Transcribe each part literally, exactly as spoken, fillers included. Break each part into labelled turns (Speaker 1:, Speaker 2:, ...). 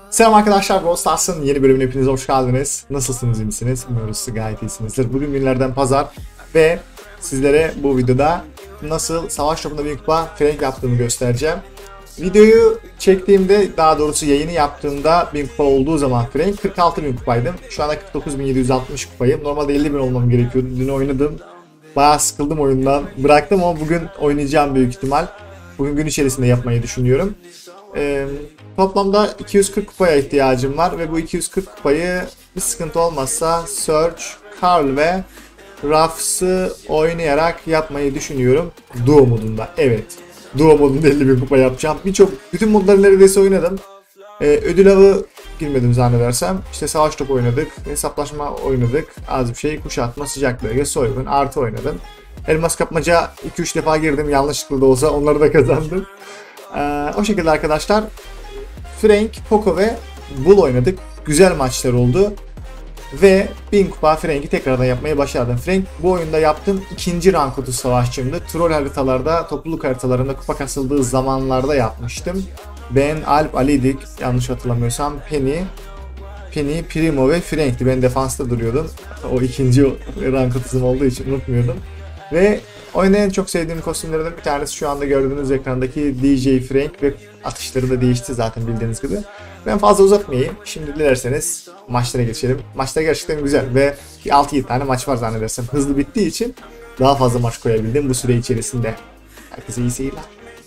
Speaker 1: Selam arkadaşlar, Brawl Stars'ın yeni bölümüne hepiniz hoş geldiniz. Nasılsınız, iyi misiniz? Umuyoruz siz gayet iyisinizdir. Bugün günlerden pazar ve sizlere bu videoda nasıl savaş topunda bir kupa Frank yaptığımı göstereceğim. Videoyu çektiğimde, daha doğrusu yayını yaptığımda bin kupa olduğu zaman Frank kırk altı bin kupaydım. Şu anda kırk dokuz bin yedi yüz altmış kupayım. Normalde elli bin olmam gerekiyordu. Dün oynadım. Bayağı sıkıldım oyundan. Bıraktım ama bugün oynayacağım büyük ihtimal. Bugün gün içerisinde yapmayı düşünüyorum. Ee, toplamda iki yüz kırk kupaya ihtiyacım var ve bu iki yüz kırk kupayı bir sıkıntı olmazsa Search, Carl ve Ruffs'ı oynayarak yapmayı düşünüyorum. Duo modunda. Evet. Duo modunda elli bin kupa yapacağım. Birçok, bütün modları neredeyse oynadım. Ee, ödül avı girmedim zannedersem. İşte savaş topu oynadık. Hesaplaşma oynadık. Az bir şey. Kuşatma, sıcak bölge, soygun, artı oynadım. Elmas kapmaca iki üç defa girdim. Yanlışlıkla da olsa onları da kazandım. Ee, o şekilde arkadaşlar. Frank, Poco ve Bull oynadık. Güzel maçlar oldu. Ve bin kupa Frank'i tekrardan yapmayı başardım. Frank bu oyunda yaptığım ikinci rank otuz savaşçımdı. Troll haritalarda, topluluk haritalarında kupa kasıldığı zamanlarda yapmıştım. Ben, Alp, Ali'dik. Yanlış hatırlamıyorsam Penny, Penny, Primo ve Frank'ti. Ben defansta duruyordum. O ikinci rank otuzum olduğu için unutmuyordum. Ve oyunda en çok sevdiğim kostümlerden bir tanesi şu anda gördüğünüz ekrandaki D J Frank ve atışları da değişti zaten bildiğiniz gibi. Ben fazla uzatmayayım. Şimdi dilerseniz maçlara geçelim. Maçlar gerçekten güzel ve altı yedi tane maç var zannedersem. Hızlı bittiği için daha fazla maç koyabildim bu süre içerisinde. Herkese iyi seyirler.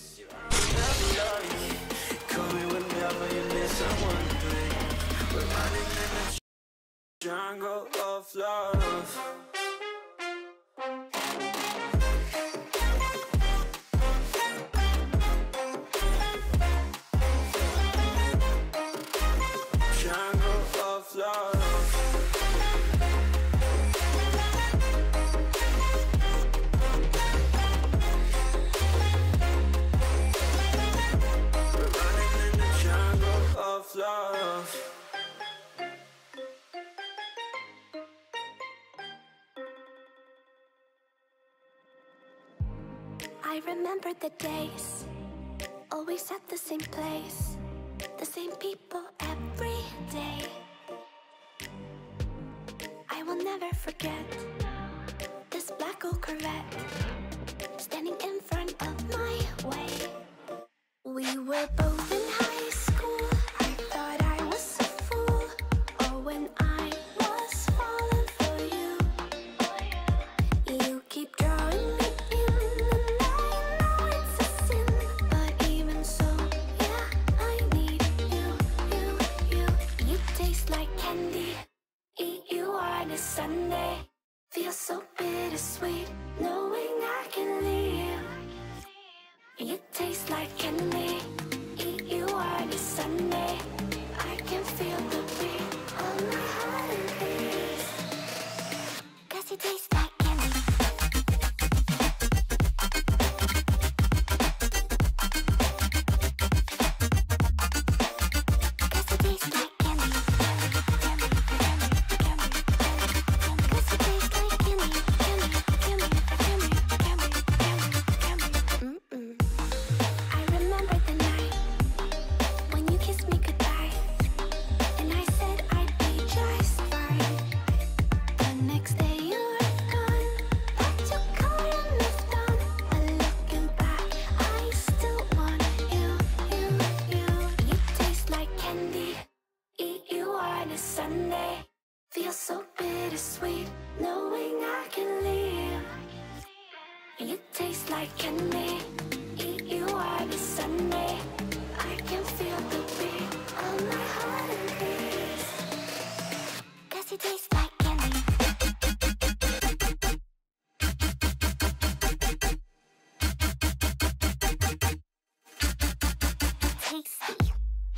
Speaker 2: I remember the days, always at the same place, the same people every day. I will never forget this black old Corvette standing in front of my way. We were both in high school. I thought I was a fool. Oh, when I was falling for you, you keep drawing me in, and I know it's a sin, but even so, yeah, I need you, you, you. You taste like candy, eat you on a Sunday. Feel so bittersweet, knowing I can leave. You taste like candy, eat you on a Sunday. I can feel the beat on my heartbeat. 'Cause you taste like candy. Cause you taste like candy. Cause you taste like candy, candy, candy, candy, candy, candy, candy. Mm-mm. I remember the night when you kissed me goodbye, and I said I'd be just fine. The next day you were gone, packed your car and left on. But looking back, I still want you, you, you. You taste like candy, eat you on a Sunday. Feel so bittersweet, knowing I can leave. You taste like candy, eat you on a Sunday. I can feel the beat on my heartbeat. 'Cause you taste like candy. Tasty.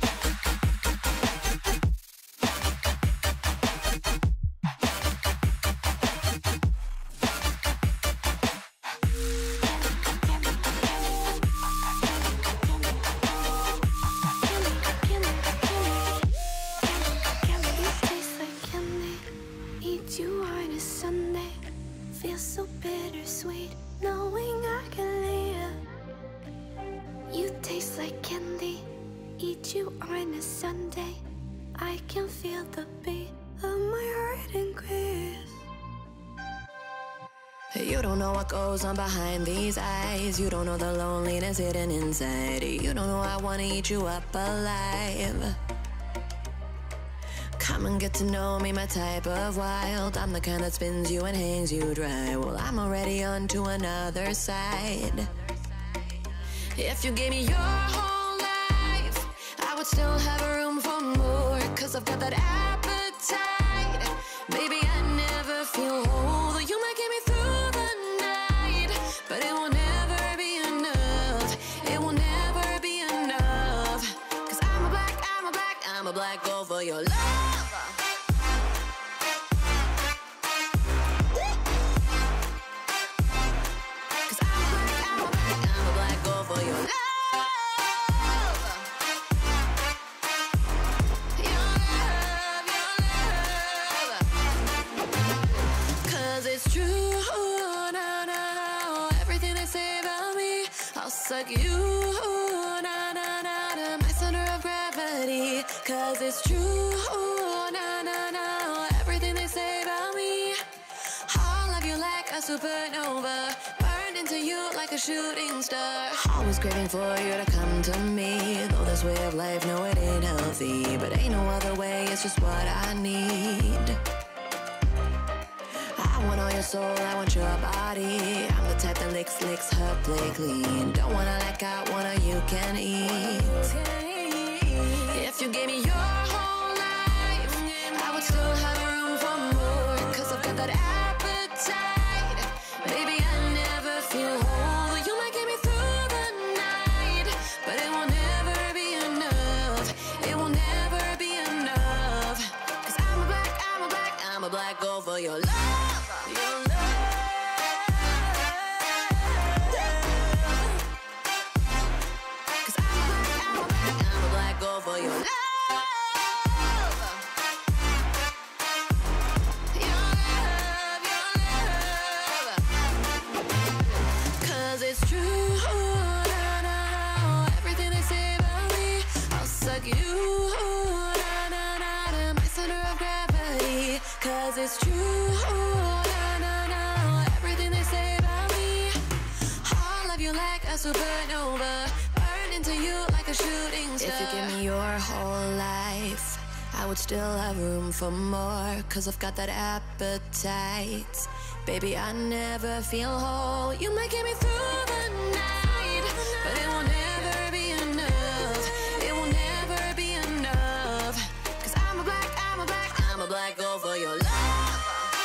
Speaker 2: You on a Sunday, feel so bittersweet, knowing I can leave. You taste like candy, eat you on a Sunday. I can feel the beat of my heart increase.
Speaker 3: You don't know what goes on behind these eyes. You don't know the loneliness hidden inside. You don't know I wanna eat you up alive. Come and get to know me, my type of wild. I'm the kind that spins you and hangs you dry. Well, I'm already on to another side. If you gave me your whole life, I would still have room for more. Cause I've got that appetite. Baby, I never feel whole. You might get me through the night, but it will never be enough. It will never be enough. Cause I'm a black, I'm a black, I'm a black gold for your love. Cause I'm a black, I'm a black, I'm a black gold for your love. It's true, no, no, no. Everything they say about me, I'll suck you, no, no, no, to my center of gravity. Cause it's true, no, no, no. Everything they say about me, I'll love you like a supernova, burned into you like a shooting star. Always craving for you to come to me. Though this way of life, no, it ain't healthy, but ain't no other way, it's just what I need. I want all your soul, I want your body. I'm the type that licks, licks her play clean. Don't wanna let go, one of you can eat. If you gave me your whole life, I would still have room for more. Cause I've got that appetite. Baby, I never feel whole. You might get me through the night, but it will never be enough. It will never be enough. Cause I'm a black, I'm a black, I'm a black gold for your love. For your love, your love, your love. Cause it's true, no, no, no. Everything they say about me, I'll suck you, no, no, no, to my center of gravity. Cause it's true, no, no, no. Everything they say about me, I'll love you like a supernova, into you like a shooting star. If you give me your whole life, I would still have room for more. Cause I've got that appetite. Baby, I never feel whole. You might get me through the night, but it will never be enough. It will never be enough. Cause I'm a black, I'm a black, I'm a black gold for your love.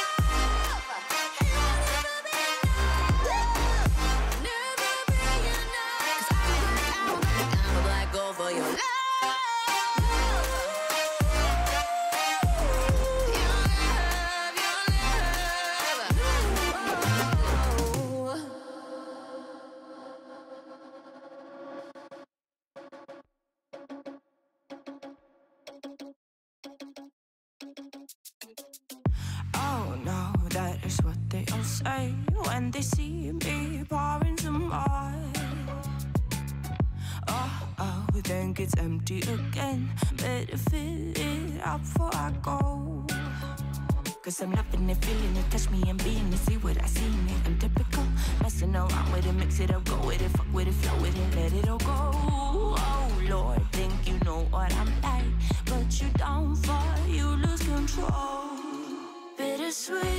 Speaker 3: For your love, your love, your love.
Speaker 4: Oh no, that is what they all say when they see me pouring some wine. Oh, oh, think it's empty again. Better fill it up before I go. Cause I'm loving it, feeling it, touch me and being it. See what I see in it, I'm typical. Messing around with it, mix it up, go with it. Fuck with it, flow with it, let it all go. Oh Lord, think you know what I'm like, but you don't fall, you lose control. Bittersweet.